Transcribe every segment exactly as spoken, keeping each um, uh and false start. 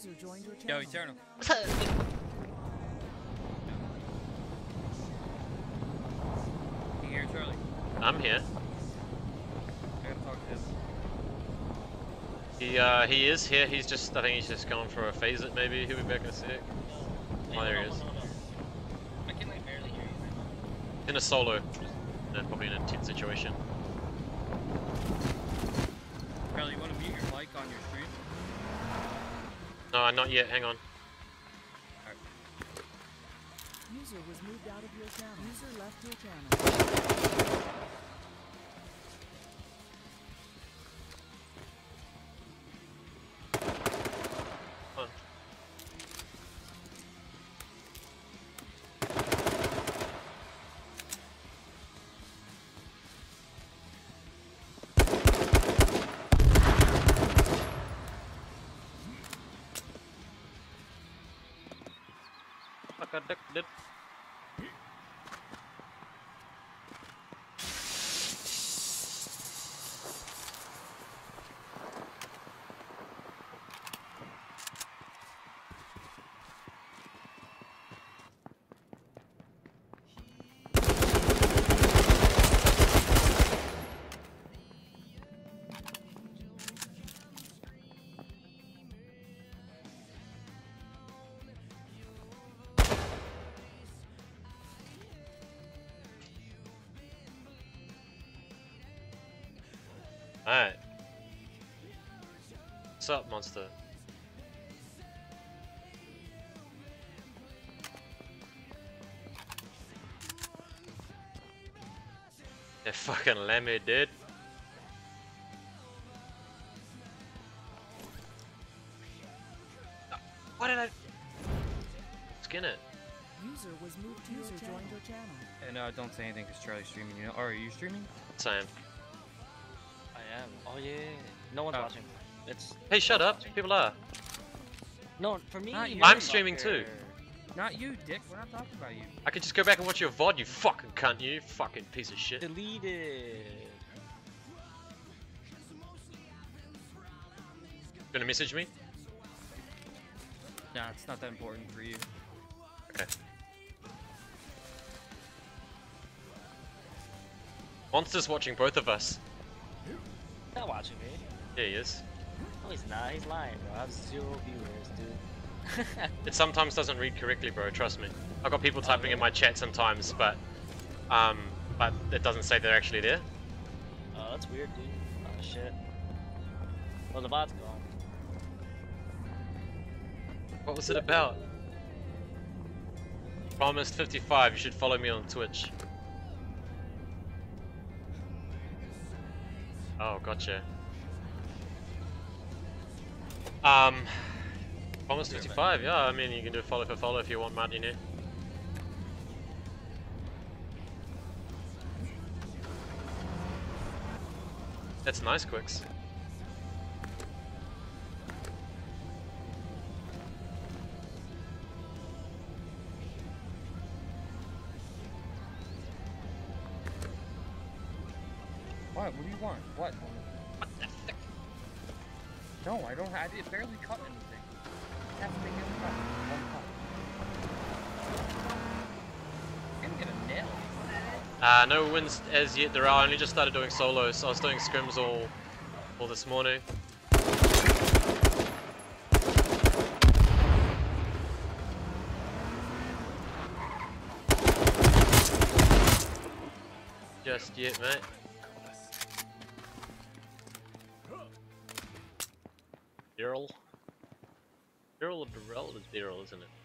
User joined your channel. Yo, Eternal. You here, Charlie? I'm here. I gotta talk to him. He uh he is here. He's just I think he's just going for a phase it maybe. He'll be back in a sec. Hey, Oh, there he hold is. on, hold on. I can like barely hear you right now. In a solo. And probably in a tense situation. Charlie, you wanna mute your mic on your stream? No, not yet. Hang on. User was moved out of your channel. User left your channel. Come on. Fuck, I ducked it. Alright. What's up, monster? Yeah, fucking lemmy, dude. Why did I skin it? User was moved to user joined your channel. And uh, don't say anything because Charlie's streaming. You know? Or are you streaming? Same. I am. Oh yeah. No one's Oh. watching. It's. Hey, shut up. People are. No, for me. Not you. I'm streaming too. Not you, Dick. We're not talking about you. I could just go back and watch your V O D, you fucking cunt, you fucking piece of shit. Deleted. Gonna message me? Nah, it's not that important for you. Okay. Monster's watching both of us. Not watching me. Yeah, he is. No, he's not. He's lying, bro. I have zero viewers, dude. It sometimes doesn't read correctly, bro, trust me. I've got people typing in my chat sometimes, but um, but it doesn't say they're actually there. Oh, that's weird, dude. Oh shit. Well, the bot's gone. What was it about? Promised fifty-five, you should follow me on Twitch. Oh, gotcha. Um, Promised fifty-five, yeah, I mean, you can do follow for follow if you want, Matt, you know. That's nice, Quicks. What? What do you want? What? What the fuck? No, I don't. I did barely cut anything. That's the thing. Cut. One cut. I'm gonna get a nail. Uh, no wins as yet. There are. I only just started doing solos. I was doing scrims all, all this morning. Just yet, mate. Daryl. Daryl or Darrell? It's Daryl, isn't it?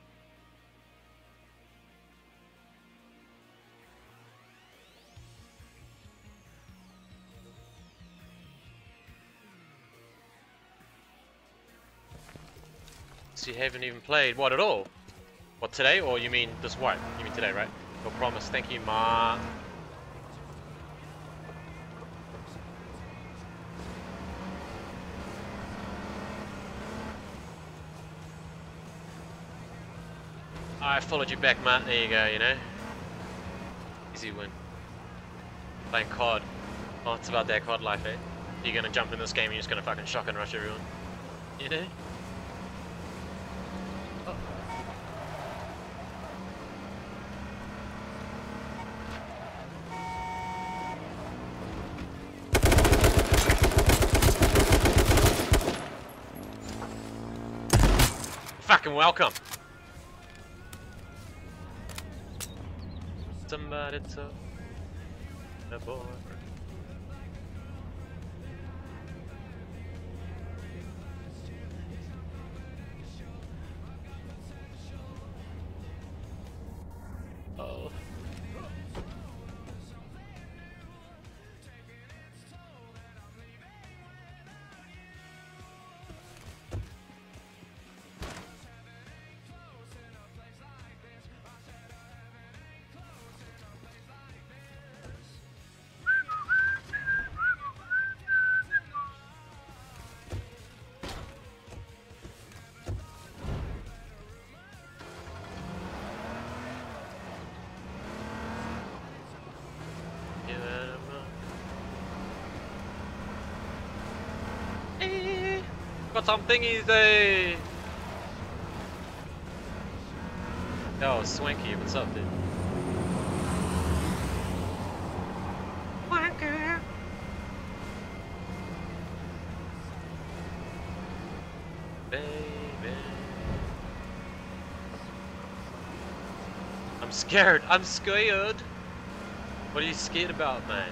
So you haven't even played what at all? What, today, or you mean this wipe? You mean today, right? Your promise. Thank you, Ma. I followed you back, Matt. There you go, you know. Easy win. Playing C O D. Oh, it's about that C O D life, eh? You're gonna jump in this game and you're just gonna fucking shock and rush everyone. You know? Fucking welcome. Somebody told the boy. Oh. Got some thingies there. Yo, Swanky, what's up, dude? Wanker. Baby. I'm scared. I'm scared. What are you scared about, man?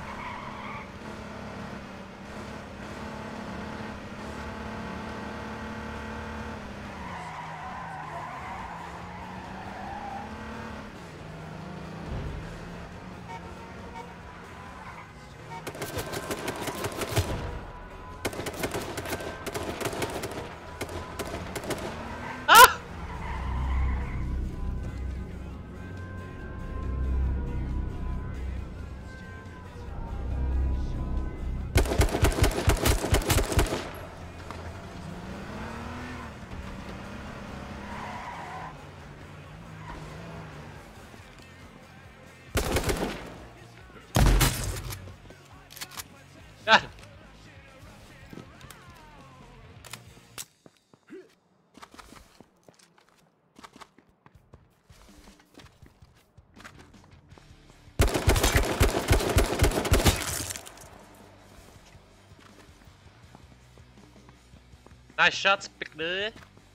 Got him. Nice shots, big boy.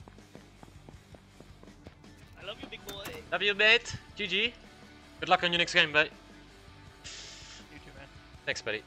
I love you, big boy. Love you, mate. G G. Good luck on your next game, mate. You too, man. Thanks, buddy.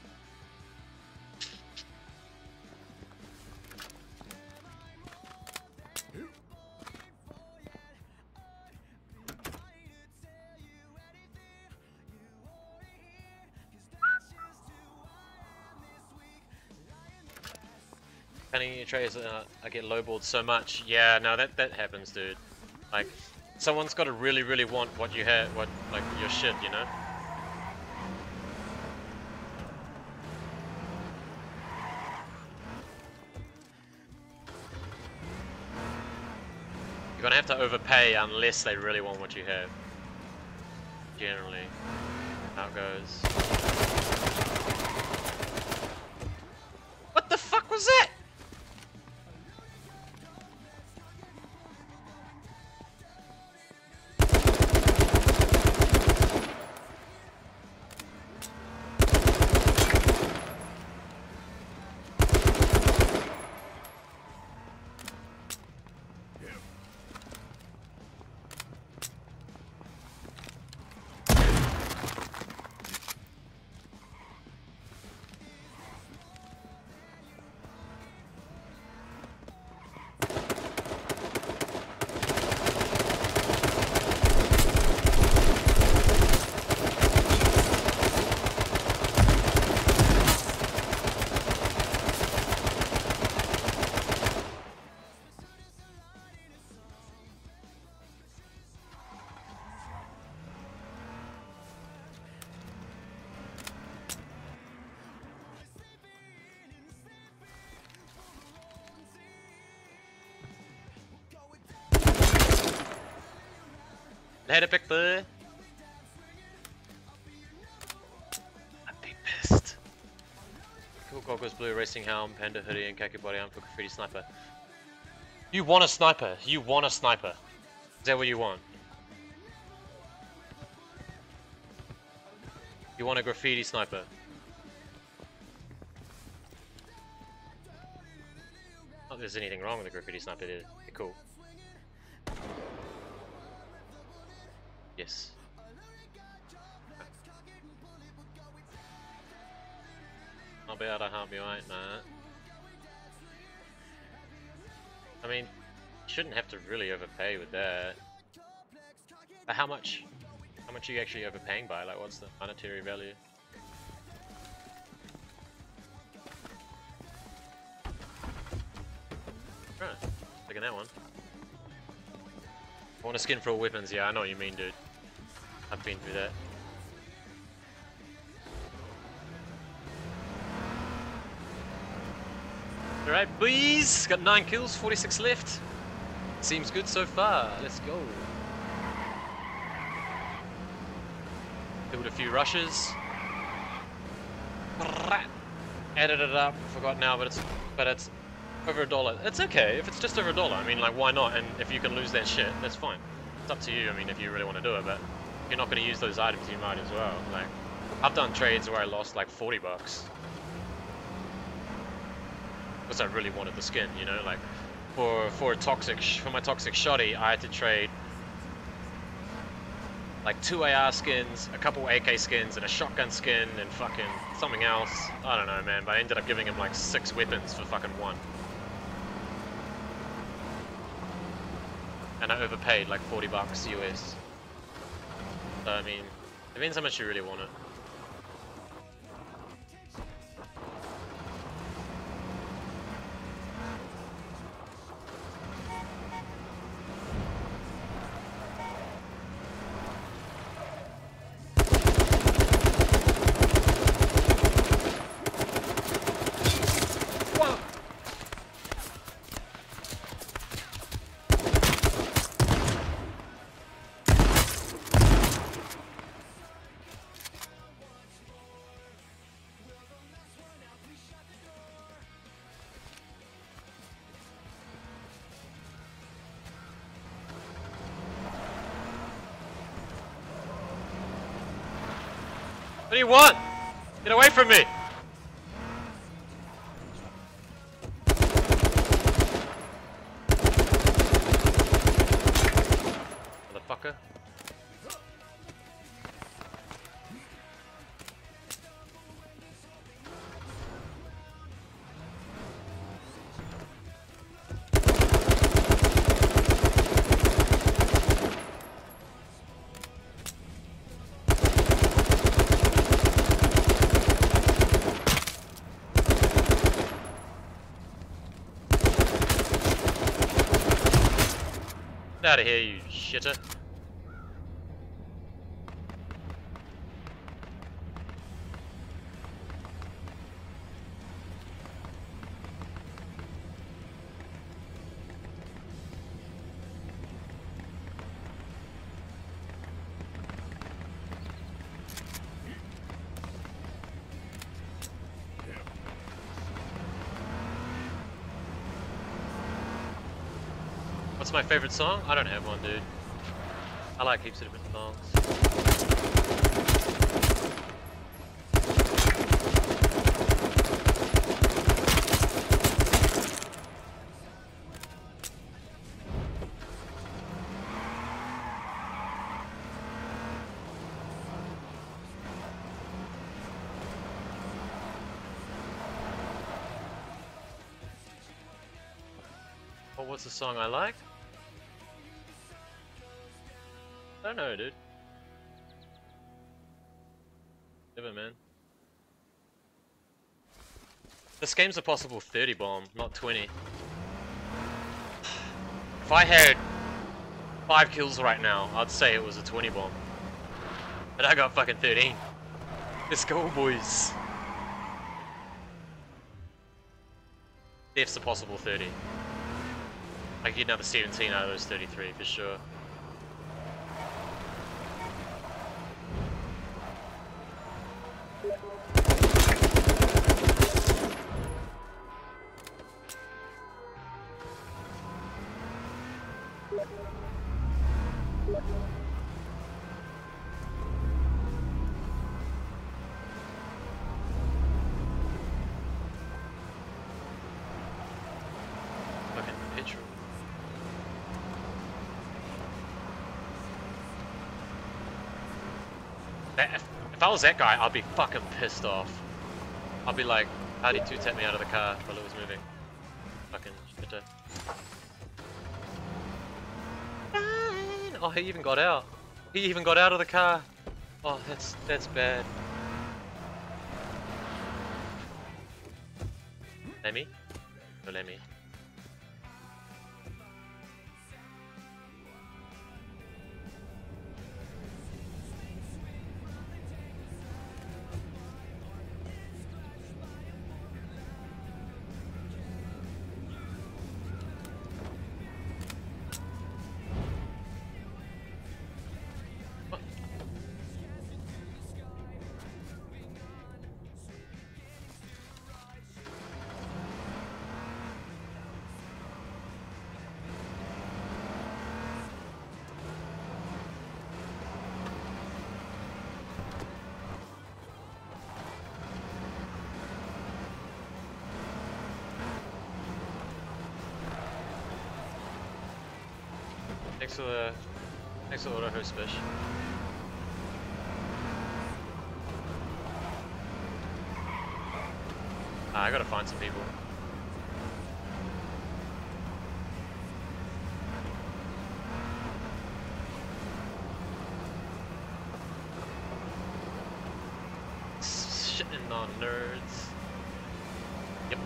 Penny trays, uh, I get lowballed so much. Yeah, no, that that happens, dude. Like, someone's got to really, really want what you have, what like your shit, you know. You're gonna have to overpay unless they really want what you have. Generally, how it goes. What the fuck was that? Later, big boy. I'd be pissed. Cool goggles, blue racing helm, panda hoodie, and khaki body armor for graffiti sniper. You want a sniper. You want a sniper. Is that what you want? You want a graffiti sniper. Not that there's anything wrong with a graffiti sniper, they're cool. Yes. I'll be able to help you out, mate. I mean, you shouldn't have to really overpay with that. But how much? How much are you actually overpaying by? Like, what's the monetary value? Right, taking that one. I want a skin for all weapons. Yeah, I know what you mean, dude. I've been through that. Alright, boys! Got nine kills, forty-six left. Seems good so far. Let's go. Build a few rushes. Added it up. Forgot now, but it's but it's over a dollar. It's okay if it's just over a dollar. I mean, like, why not? And if you can lose that shit, that's fine. It's up to you. I mean, if you really want to do it, but if you're not going to use those items, you might as well. Like, I've done trades where I lost like forty bucks. Because I really wanted the skin, you know, like for for a toxic sh for my toxic shoddy, I had to trade like two A R skins, a couple A K skins, and a shotgun skin, and fucking something else. I don't know, man. But I ended up giving him like six weapons for fucking one, and I overpaid like forty bucks U S. So I mean, it depends how much you really want it. What do you want? Get away from me! Motherfucker. Get out of here, you shitter. What's my favorite song? I don't have one, dude. I like heaps of different songs. Oh, what's the song I like? I don't know, dude. Never, man. This game's a possible thirty bomb, not twenty. If I had five kills right now, I'd say it was a twenty bomb. But I got fucking thirteen. Let's go, boys. Death's a possible thirty. I could get another seventeen out of those thirty-three for sure. Fucking petrol. That, if, if I was that guy, I'd be fucking pissed off. I'd be like, how'd he two-tap me out of the car while it was moving? Fucking shitter. Oh, he even got out. He even got out of the car. Oh, that's that's bad. Lemmy? No, Lemmy. Next to the next to the auto host fish. Ah, I gotta find some people. Shitting on nerds. Yep.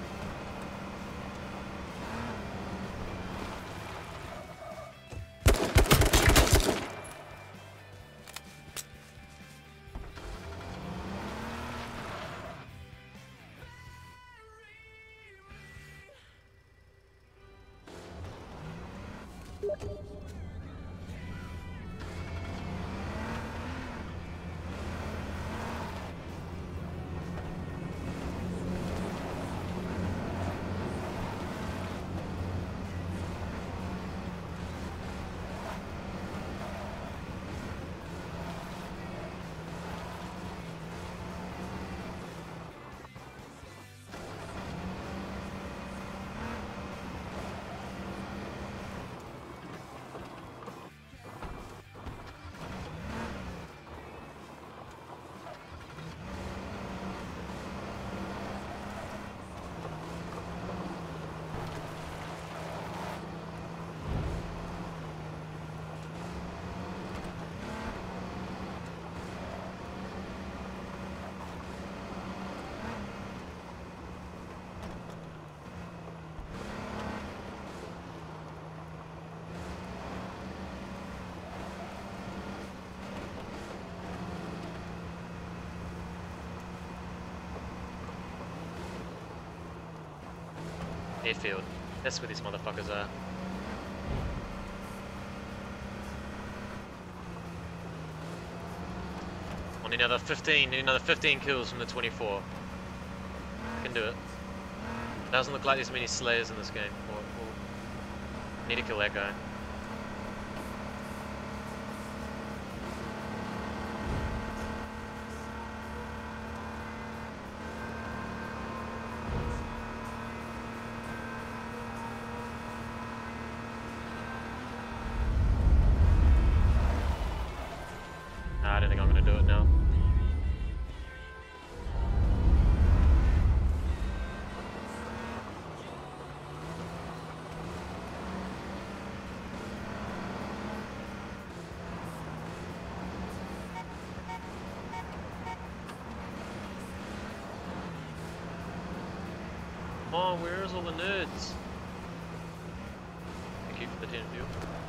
Airfield. That's where these motherfuckers are. I need another fifteen, need another fifteen kills from the twenty-four. I can do it. Doesn't look like there's many slayers in this game. Or, or need to kill that guy. I don't think I'm gonna do it now. Oh, where's all the nerds? Thank you for the ten fuel.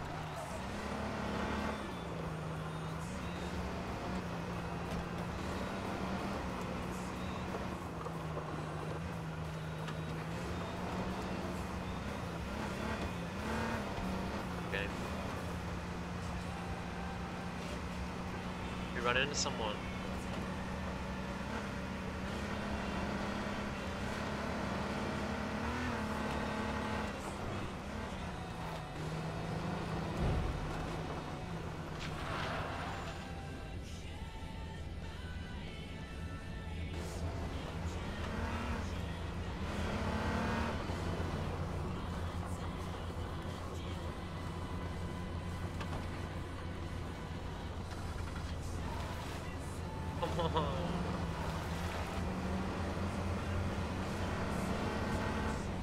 Run into someone.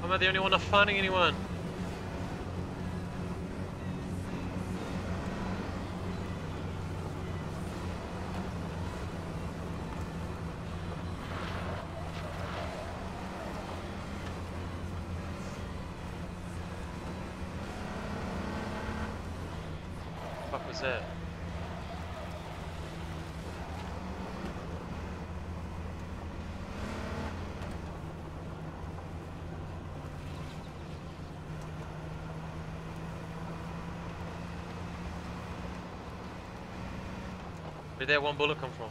Am I the only one not finding anyone? What the fuck was that? Where did that one bullet come from?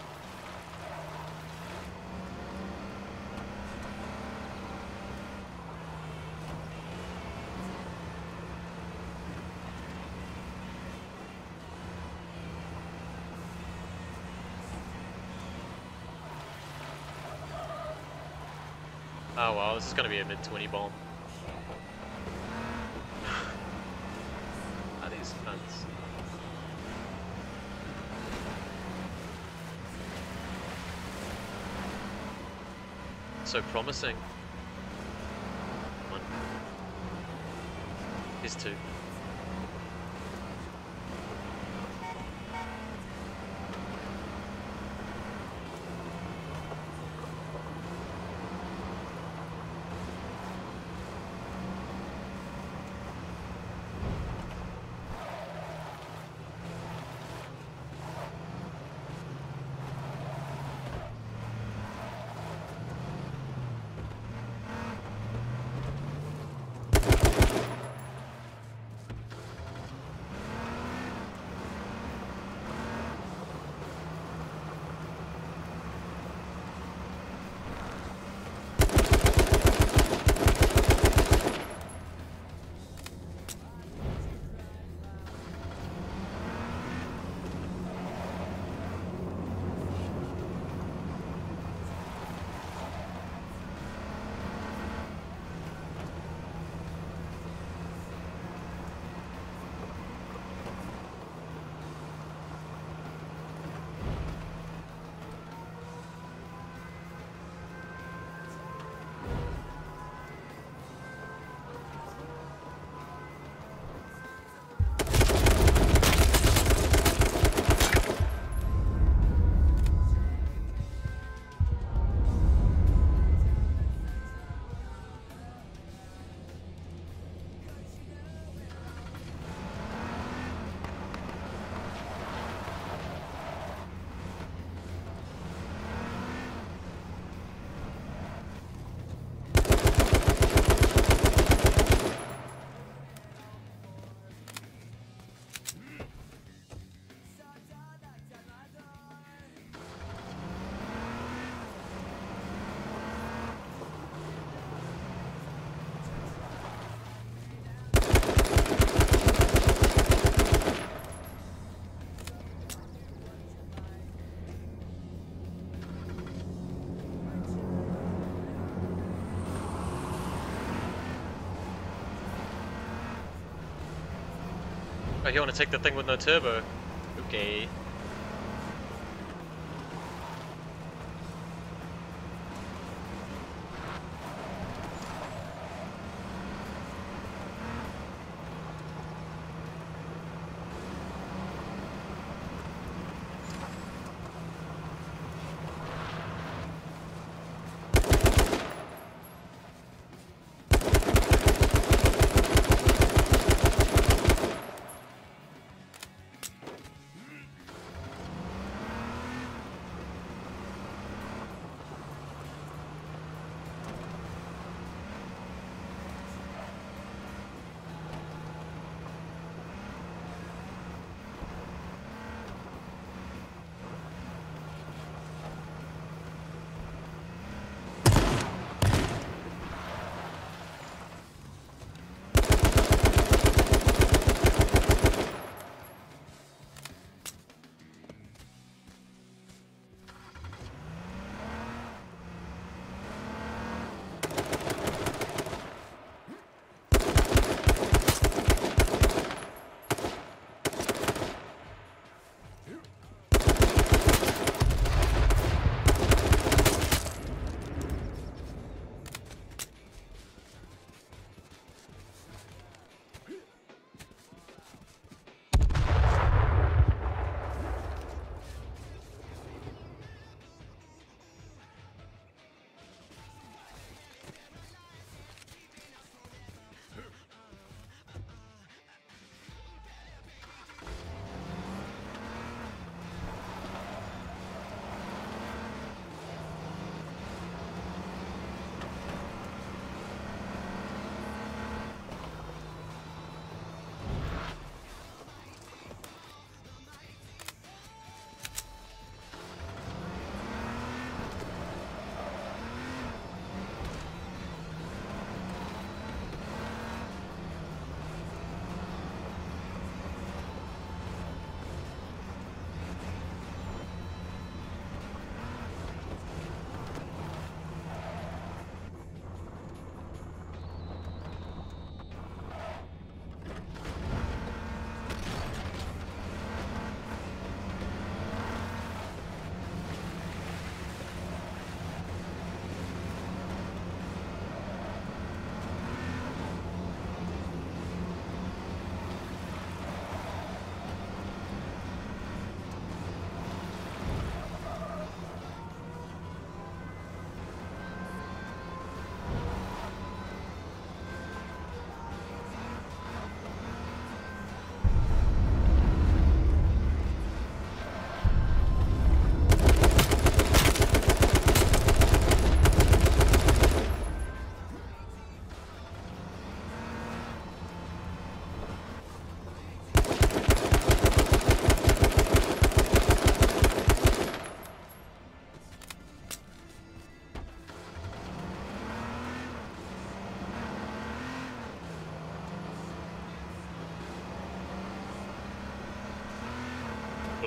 Oh well, this is gonna be a mid twenty bomb. Are these cunts? So promising. One. Here's two. Oh, you want to take the thing with no turbo? Okay.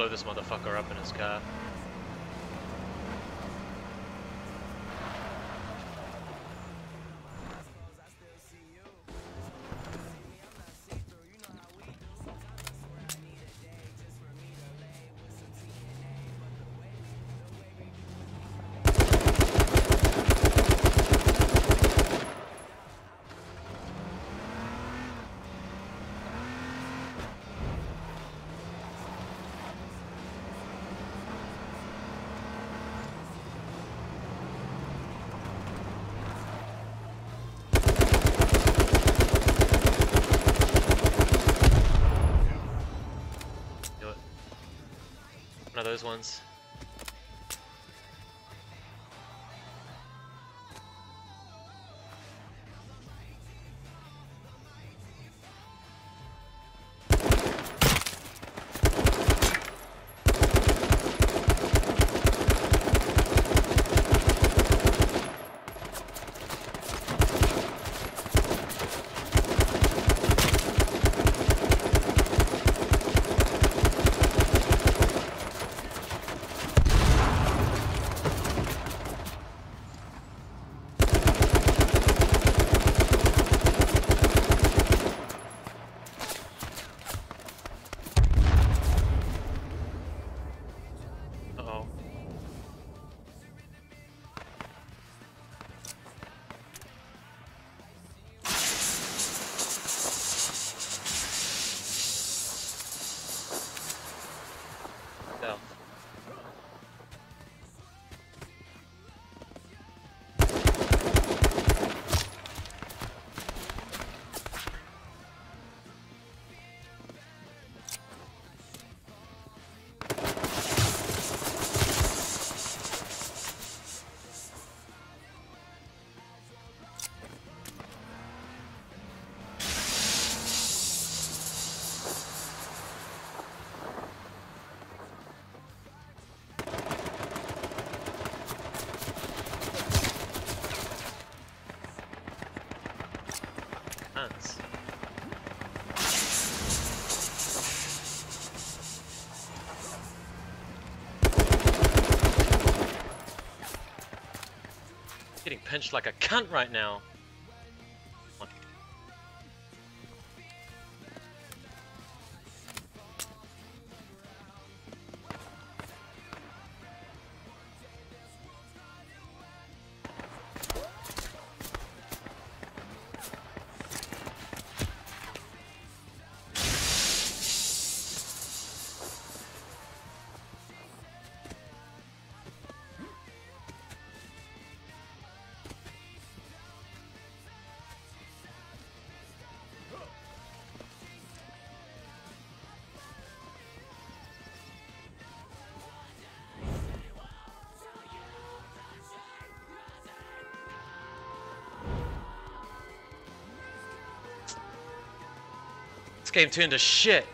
blow this motherfucker up in his car. One of those ones. Getting pinched like a cunt right now. Come on. This game turned to shit.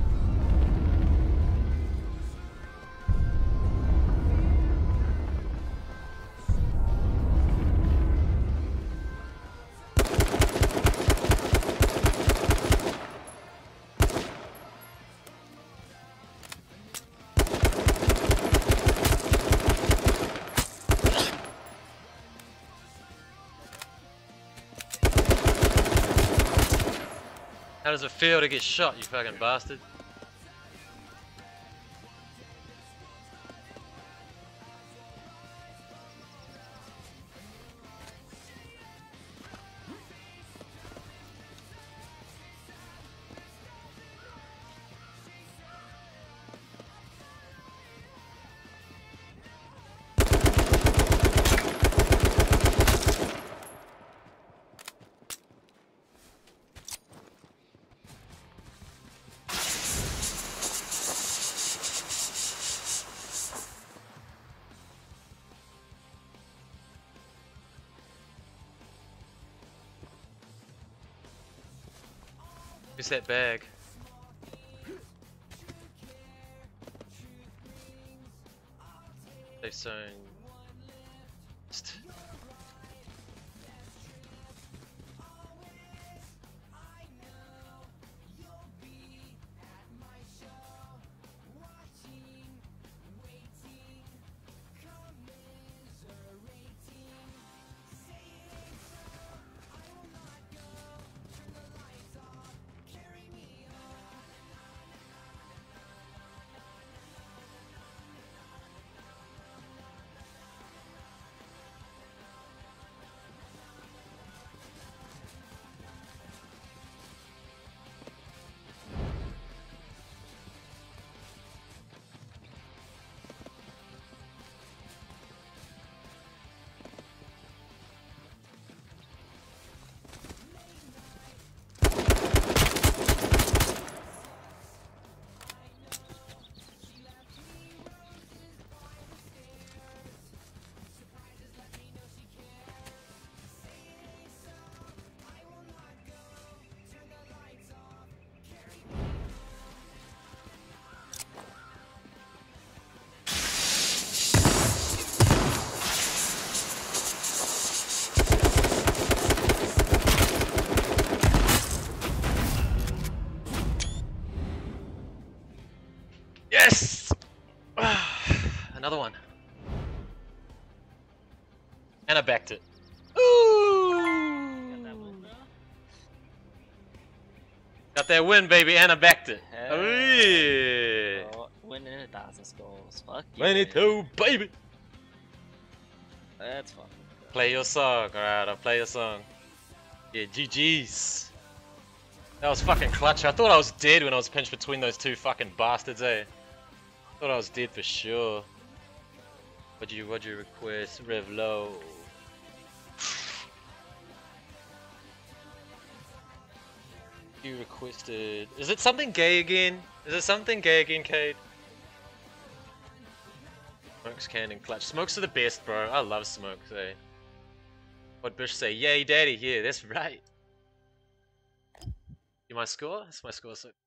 How does it feel to get shot, you fucking bastard? Where's that bag? Safe zone. Just- Yes! Another one. And I backed it. Ooh! Got that win, bro. Got that win, baby, and I backed it. Hell Oh, yeah. Bro, winning a thousand skulls. Fuck yeah. twenty-two, baby. That's fucking good. Play your song, alright, I'll play your song. Yeah, G G's. That was fucking clutch. I thought I was dead when I was pinched between those two fucking bastards, eh? Thought I was dead for sure. What'd you, what'd you request? Rev low. You requested... Is it something gay again? Is it something gay again, Cade? Smokes can and clutch. Smokes are the best, bro. I love smokes, eh? What Bush say? Yay, daddy. Yeah, that's right. You my score? That's my score. So